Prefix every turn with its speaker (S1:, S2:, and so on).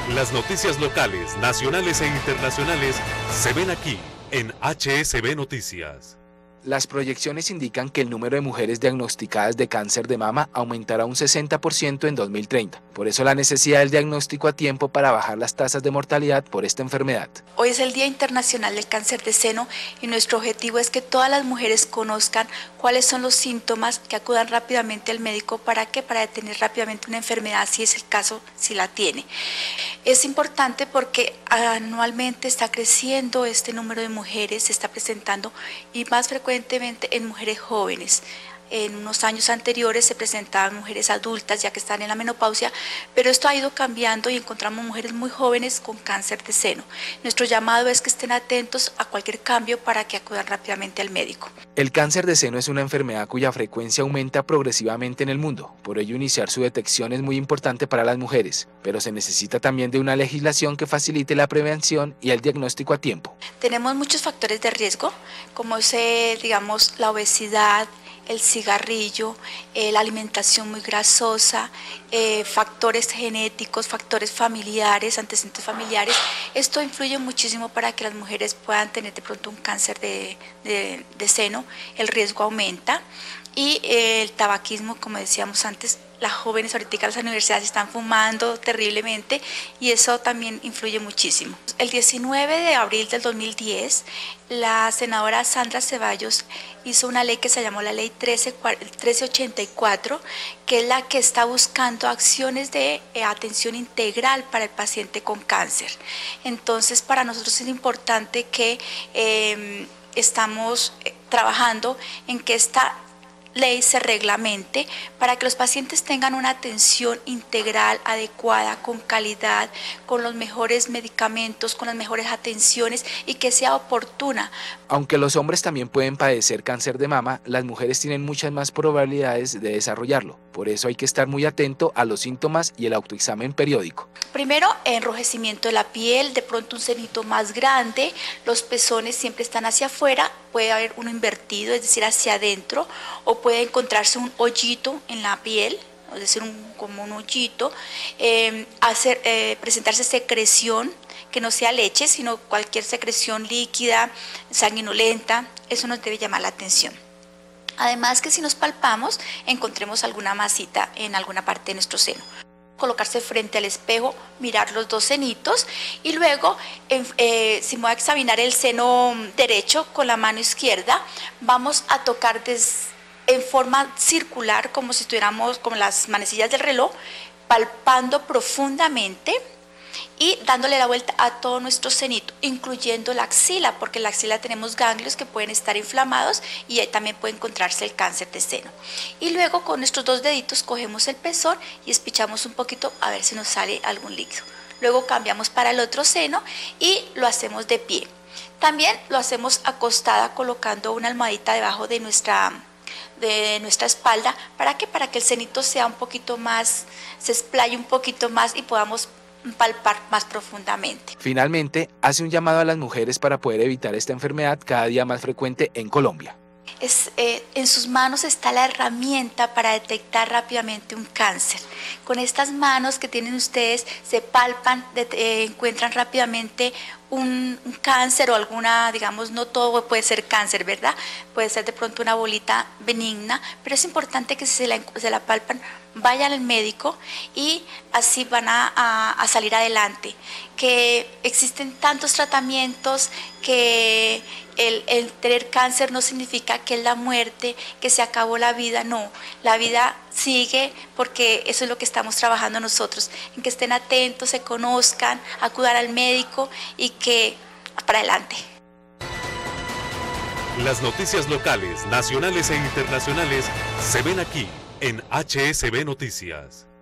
S1: Las noticias locales, nacionales e internacionales se ven aquí en HSB Noticias.
S2: Las proyecciones indican que el número de mujeres diagnosticadas de cáncer de mama aumentará un 60% en 2030. Por eso la necesidad del diagnóstico a tiempo para bajar las tasas de mortalidad por esta enfermedad.
S3: Hoy es el Día Internacional del Cáncer de Seno y nuestro objetivo es que todas las mujeres conozcan cuáles son los síntomas, que acudan rápidamente al médico. ¿Para qué? Para detener rápidamente una enfermedad, si es el caso, si la tiene. Es importante porque anualmente está creciendo este número de mujeres, se está presentando y más frecuentemente en mujeres jóvenes. En unos años anteriores se presentaban mujeres adultas ya que están en la menopausia, pero esto ha ido cambiando y encontramos mujeres muy jóvenes con cáncer de seno. Nuestro llamado es que estén atentos a cualquier cambio para que acudan rápidamente al médico.
S2: El cáncer de seno es una enfermedad cuya frecuencia aumenta progresivamente en el mundo. Por ello, iniciar su detección es muy importante para las mujeres, pero se necesita también de una legislación que facilite la prevención y el diagnóstico a tiempo.
S3: Tenemos muchos factores de riesgo, como es, la obesidad, el cigarrillo, la alimentación muy grasosa, factores genéticos, factores familiares, antecedentes familiares. Esto influye muchísimo para que las mujeres puedan tener de pronto un cáncer de seno. El riesgo aumenta y el tabaquismo, como decíamos antes, las jóvenes ahorita en las universidades están fumando terriblemente y eso también influye muchísimo. El 19 de abril del 2010, la senadora Sandra Ceballos hizo una ley que se llamó la Ley 1384, que es la que está buscando acciones de atención integral para el paciente con cáncer. Entonces, para nosotros es importante que estamos trabajando en que esta ley se reglamente para que los pacientes tengan una atención integral, adecuada, con calidad, con los mejores medicamentos, con las mejores atenciones y que sea oportuna.
S2: Aunque los hombres también pueden padecer cáncer de mama, las mujeres tienen muchas más probabilidades de desarrollarlo. Por eso hay que estar muy atento a los síntomas y el autoexamen periódico.
S3: Primero, enrojecimiento de la piel, de pronto un cenito más grande, los pezones siempre están hacia afuera, puede haber uno invertido, es decir, hacia adentro, o puede encontrarse un hoyito en la piel, es decir, como un hoyito, presentarse secreción, que no sea leche, sino cualquier secreción líquida, sanguinolenta, eso nos debe llamar la atención. Además que si nos palpamos, encontremos alguna masita en alguna parte de nuestro seno. Colocarse frente al espejo, mirar los dos senitos y luego, si me voy a examinar el seno derecho con la mano izquierda, vamos a tocar en forma circular, como si estuviéramos como las manecillas del reloj, palpando profundamente y dándole la vuelta a todo nuestro cenito, incluyendo la axila, porque en la axila tenemos ganglios que pueden estar inflamados y ahí también puede encontrarse el cáncer de seno. Y luego con nuestros dos deditos cogemos el pezón y espichamos un poquito a ver si nos sale algún líquido. Luego cambiamos para el otro seno y lo hacemos de pie. También lo hacemos acostada colocando una almohadita debajo de nuestra espalda. ¿Para qué? Para que el cenito sea un poquito más, se explaye un poquito más y podamos palpar más profundamente.
S2: Finalmente, hace un llamado a las mujeres para poder evitar esta enfermedad cada día más frecuente en Colombia.
S3: En sus manos está la herramienta para detectar rápidamente un cáncer. Con estas manos que tienen ustedes se palpan, encuentran rápidamente un cáncer o alguna, digamos, no todo puede ser cáncer, ¿verdad? Puede ser de pronto una bolita benigna, pero es importante que si se la palpan, vayan al médico y así van a salir adelante. Que existen tantos tratamientos, que el tener cáncer no significa que es la muerte, que se acabó la vida, no, la vida sigue porque eso es lo que estamos trabajando nosotros, en que estén atentos, se conozcan, acudan al médico y que para adelante.
S1: Las noticias locales, nacionales e internacionales se ven aquí en HSB Noticias.